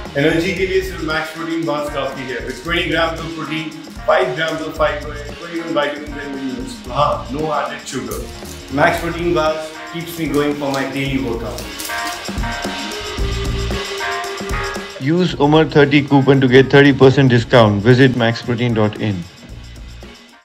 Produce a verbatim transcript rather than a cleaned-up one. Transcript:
Energy के लिए सिर्फ मैक्स प्रोटीन बार्स काफी है. With twenty grams of protein, five grams of fiber, and twenty-one vitamins and minerals. हाँ, no added sugar. Max protein bars keeps me going for my daily workout. Use Umar thirty coupon to get thirty percent discount. Visit max protein dot in.